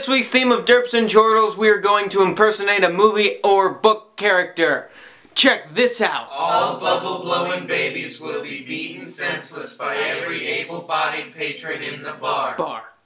this week's theme of Derps and Chortles, we are going to impersonate a movie or book character. Check this out. All bubble-blowing babies will be beaten senseless by every able-bodied patron in the bar.